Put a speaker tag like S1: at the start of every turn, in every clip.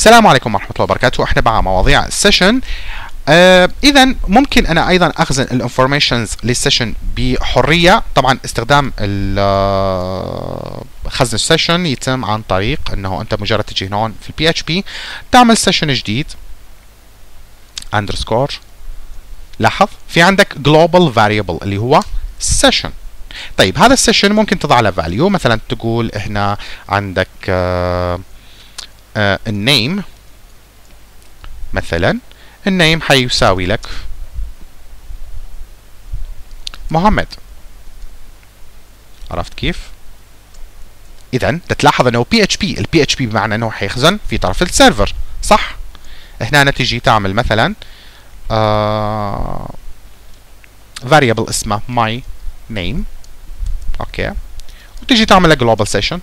S1: السلام عليكم ورحمة الله وبركاته. احنا مع مواضيع السيشن. اذا ممكن انا ايضا اخزن الانفورميشنز للسيشن بحرية. طبعا استخدام خزن السيشن يتم عن طريق انه انت مجرد تجي هون في البي اتش بي تعمل سيشن جديد اندرسكور. لاحظ في عندك global variable اللي هو session. طيب هذا السيشن ممكن تضع له value، مثلا تقول هنا عندك النيم، مثلا النيم حيساوي لك محمد. عرفت كيف؟ اذا تلاحظ انه بي اتش بي، البي اتش بي بمعنى انه حيخزن في طرف السيرفر، صح؟ هنا تيجي تعمل مثلا variable اسمه my name، اوكي، وتيجي تعمل له global session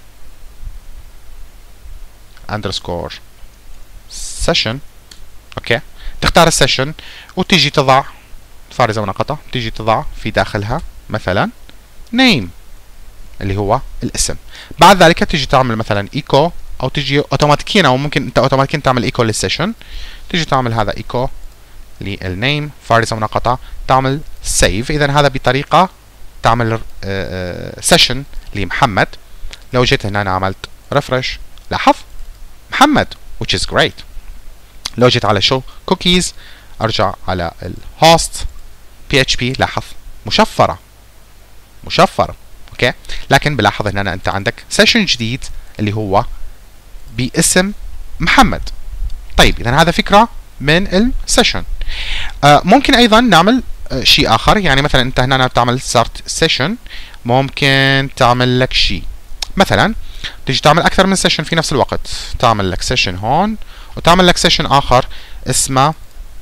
S1: underscore session، اوكي، تختار السيشن وتيجي تضع فارزة ونقطة، تيجي تضع في داخلها مثلا name اللي هو الاسم. بعد ذلك تيجي تعمل مثلا echo، او تيجي اوتوماتيكيا، او ممكن انت اوتوماتيكيا تعمل echo للسيشن، تيجي تعمل هذا echo للنيم فارزة ونقطة، تعمل save. اذا هذا بطريقة تعمل سيشن لمحمد. لو جيت هنا أنا عملت refresh، لاحظ محمد which is great. لو جيت على show cookies ارجع على الهوست PHP، لاحظ مشفرة اوكي، لكن بلاحظ ان انت عندك سيشن جديد اللي هو باسم محمد. طيب اذا هذا فكرة من السيشن. ممكن ايضا نعمل شيء اخر، يعني مثلا انت هنا بتعمل start session، ممكن تعمل لك شيء، مثلا تيجي تعمل اكثر من سيشن في نفس الوقت، تعمل لك سيشن هون وتعمل لك سيشن اخر اسمه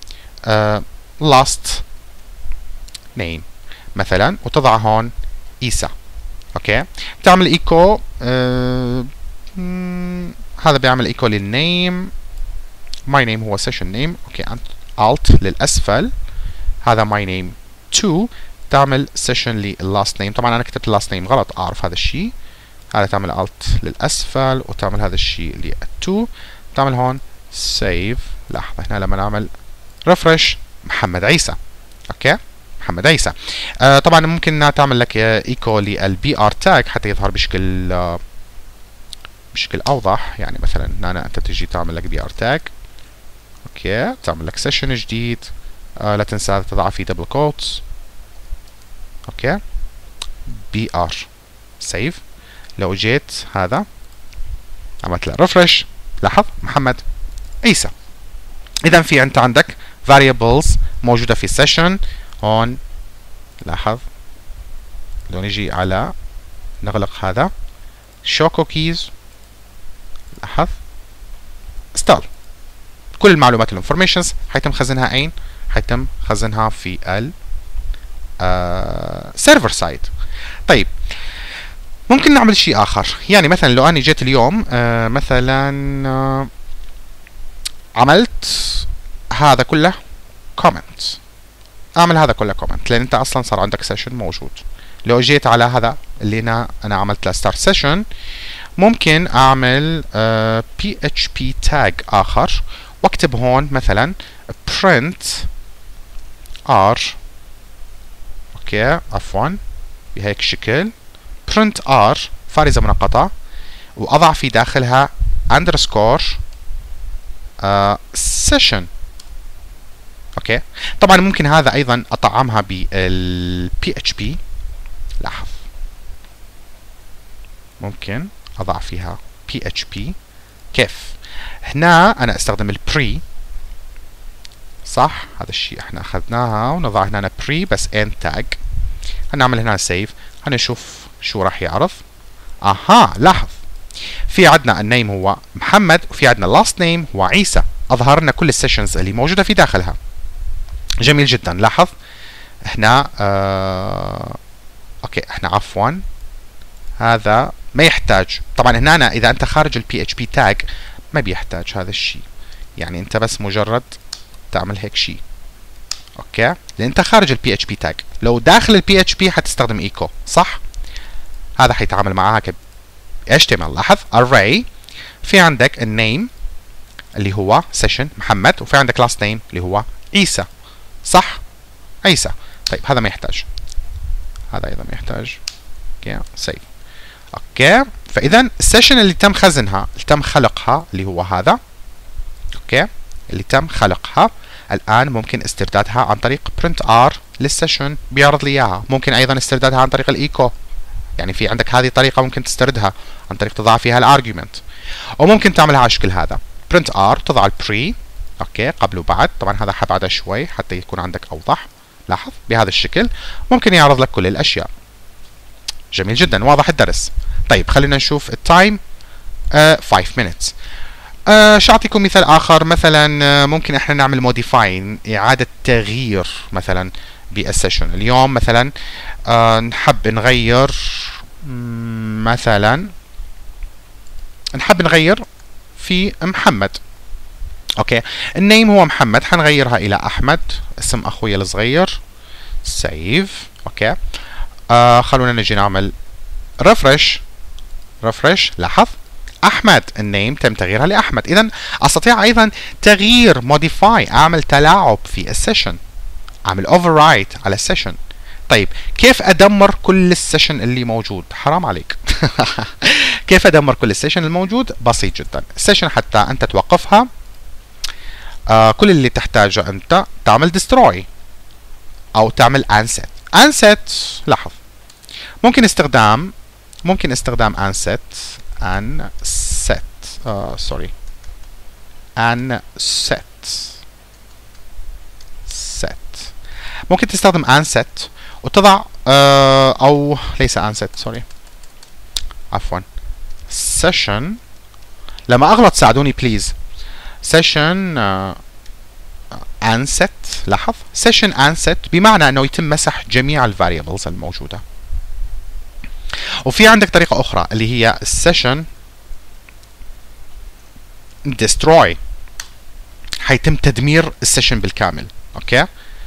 S1: last name مثلا، وتضع هون عيسى، اوكي، تعمل ايكو. هذا بيعمل ايكو للنيم، my name هو session name، اوكي، alt للاسفل، هذا my name 2، تعمل session لللاست نيم. طبعا انا كتبت اللاست نيم غلط، اعرف هذا الشيء. هذا تعمل alt للاسفل وتعمل هذا الشيء لل2، تعمل هون save. لاحظ هنا لما نعمل refresh محمد عيسى، اوكي، محمد عيسى. طبعا ممكن تعمل لك ايكو للبي ار تاج حتى يظهر بشكل اوضح. يعني مثلا هنا انت تجي تعمل لك بي ار تاج، اوكي، تعمل لك سيشن جديد، لا تنسى تضع فيه دبل كوتس، اوكي، بي ار سيف. لو جيت هذا عملت له ريفرش، لاحظ محمد عيسى. اذا في انت عندك variables موجوده في السيشن هون. لاحظ لو نجي على نغلق هذا show cookies، لاحظ install، كل المعلومات الانفورميشنز حيتم خزنها اين؟ حيتم خزنها في ال سيرفر سايد. طيب ممكن نعمل شيء اخر، يعني مثلا لو انا جيت اليوم مثلا عملت هذا كله كومنت، اعمل هذا كله كومنت لان انت اصلا صار عندك سيشن موجود. لو جيت على هذا اللي انا عملت له ستارت سيشن، ممكن اعمل PHP تاج اخر واكتب هون مثلا print r، اوكي، عفوا، بهيك شكل print r فارزة منقطة، واضع في داخلها underscore session، اوكي. طبعا ممكن هذا ايضا اطعمها بال PHP، لاحظ ممكن اضع فيها PHP. كيف؟ هنا انا استخدم البري، صح؟ هذا الشيء احنا اخذناها ونضع هنا بري بس end tag. هنعمل هنا سيف، هنشوف شو راح يعرض. اها، لاحظ في عندنا النيم هو محمد وفي عندنا اللاست نيم هو عيسى، اظهر لنا كل السيشنز اللي موجوده في داخلها. جميل جدا. لاحظ هنا اوكي، احنا عفوا هذا ما يحتاج. طبعا هنا اذا انت خارج البي اتش بي تاج ما بيحتاج هذا الشيء، يعني انت بس مجرد تعمل هيك شيء، اوكي، لان انت خارج البي اتش بي تاج. لو داخل البي اتش بي حتستخدم ايكو، صح؟ هذا حيتعامل معها HTML. لاحظ array، في عندك النيم اللي هو سيشن محمد، وفي عندك لاست نيم اللي هو عيسى، صح؟ عيسى. طيب هذا ما يحتاج، هذا ايضا ما يحتاج. اوكي سيف. اوكي فاذا السيشن اللي تم خزنها، اللي تم خلقها، اللي هو هذا، اوكي اللي تم خلقها، الان ممكن استردادها عن طريق print r للسيشن بيعرض لي اياها. ممكن ايضا استردادها عن طريق الايكو، يعني في عندك هذه طريقه ممكن تستردها عن طريق تضع فيها الارجيومنت، وممكن تعملها على الشكل هذا print r، تضع البري اوكي قبل وبعد. طبعا هذا حبعده شوي حتى يكون عندك اوضح. لاحظ بهذا الشكل ممكن يعرض لك كل الاشياء. جميل جدا، واضح الدرس. طيب خلينا نشوف التايم 5 minutes. شو اعطيكم مثال اخر؟ مثلا ممكن احنا نعمل موديفاين، اعاده تغيير مثلا بالسيشن. اليوم مثلا نحب نغير، مثلا نحب نغير في محمد. اوكي النيم هو محمد، حنغيرها الى احمد، اسم اخوي الصغير. سيف. اوكي خلونا نجي نعمل ريفرش. لاحظ احمد النيم تم تغييرها لاحمد. اذا استطيع ايضا تغيير موديفاي، اعمل تلاعب في السيشن، اعمل اوفررايت على السيشن. طيب كيف ادمر كل السيشن اللي موجود؟ حرام عليك. كيف ادمر كل السيشن الموجود؟ بسيط جدا. السيشن حتى انت توقفها، كل اللي تحتاجه انت تعمل ديستروي او تعمل انست. لاحظ ممكن استخدام انست ممكن تستخدم انست وتضع او ليس انست، سوري عفوا، سيشن. لما اغلط ساعدوني بليز. سيشن انست. لاحظ سيشن انست بمعنى انه يتم مسح جميع الفاريبلز الموجوده. وفي عندك طريقه اخرى اللي هي السيشن destroy، حيتم تدمير السيشن بالكامل. اوكي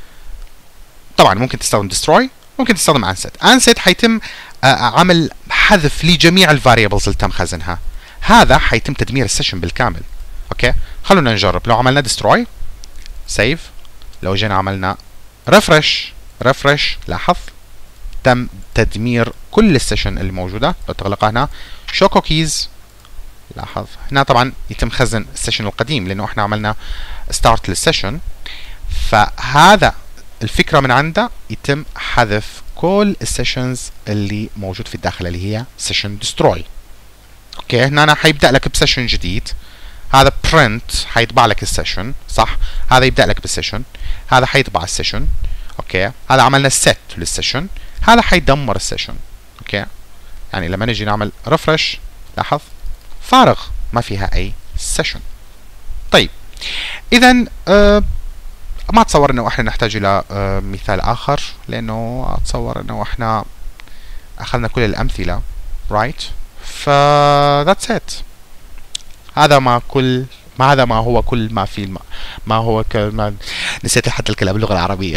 S1: طبعا ممكن تستخدم destroy، ممكن تستخدم انست حيتم عمل حذف لجميع الفاريبلز اللي تم خزنها. هذا حيتم تدمير السيشن بالكامل. اوكي خلونا نجرب. لو عملنا destroy سيف، لو جينا عملنا ريفرش، لاحظ تم تدمير كل السيشن اللي موجوده. لو تغلقها هنا شو كوكيز، لاحظ هنا طبعا يتم خزن السيشن القديم لانه احنا عملنا ستارت للسيشن. فهذا الفكره من عنده يتم حذف كل السيشنز اللي موجود في الداخل اللي هي سيشن ديستروي. اوكي هنا أنا حيبدا لك بسيشن جديد. هذا print حيطبع لك السيشن، صح؟ هذا يبدا لك بالسيشن، هذا حيطبع السيشن. اوكي هذا عملنا set للسيشن، هذا حيدمر السيشن. اوكي يعني لما نجي نعمل ريفرش لاحظ فارغ ما فيها اي سيشن. طيب اذا ما اتصور انه احنا نحتاج الى مثال اخر، لانه اتصور انه احنا اخذنا كل الامثله رايت. ف that's it. هذا ما هو كل ما في ما هو ما نسيت حتى الكلام باللغه العربيه.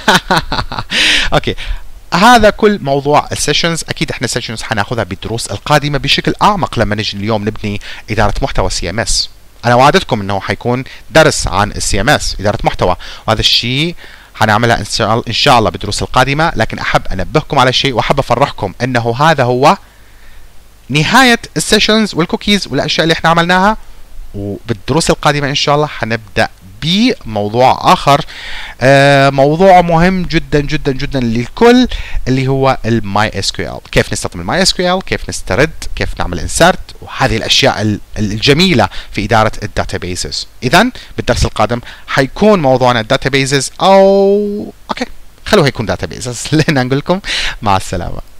S1: اوكي هذا كل موضوع السيشنز. اكيد احنا السيشنز حناخذها بالدروس القادمه بشكل اعمق لما نجي اليوم نبني اداره محتوى CMS. انا وعدتكم انه حيكون درس عن CMS اداره محتوى، وهذا الشيء حنعملها ان شاء الله بالدروس القادمه. لكن احب انبهكم على شيء واحب افرحكم انه هذا هو نهايه السيشنز والكوكيز والاشياء اللي احنا عملناها. وبالدروس القادمه ان شاء الله حنبدا بموضوع اخر، موضوع مهم جدا جدا جدا للكل اللي هو الماي اس كيو ال. كيف نستخدم الماي اس كيو ال، كيف نسترد، كيف نعمل انسرت، وهذه الاشياء الجميله في اداره الداتابيسز. اذا بالدرس القادم حيكون موضوعنا الداتابيسز، او اوكي خلوه يكون داتابيسز. لين نقول لكم مع السلامه.